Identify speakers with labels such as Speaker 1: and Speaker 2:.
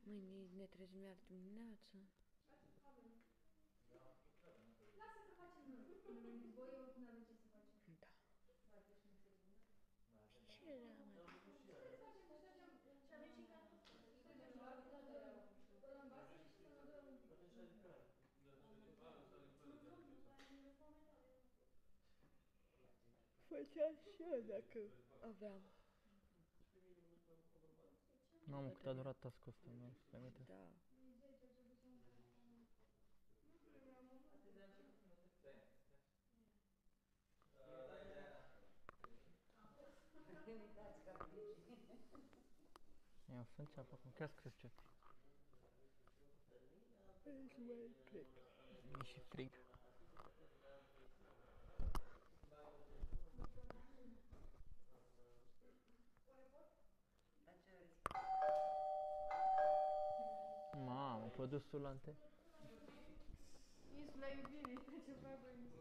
Speaker 1: Mâine ne trezim iar dimineață.
Speaker 2: Lasă că facem noi. Nu veniți voi, oricum avem ce să facem.
Speaker 1: Da.
Speaker 2: Vai, deci nu înțeleg, nu?
Speaker 1: Ce era, mă?
Speaker 2: Ce facem? Mergem și avem și cartofi. Mergem la ăla în basă și să ne dăm un pic.
Speaker 1: Făceam și eu dacă aveam.
Speaker 3: Mamă, cât a durat task-ul ăsta, nu știu, aminte.
Speaker 1: Da.
Speaker 3: Ia, să înceapă acum, chiar scris ce.
Speaker 1: Aici mai plec.
Speaker 3: E și frig. Mamă, produsul ante.
Speaker 2: Insula iubirii, este ceva băi.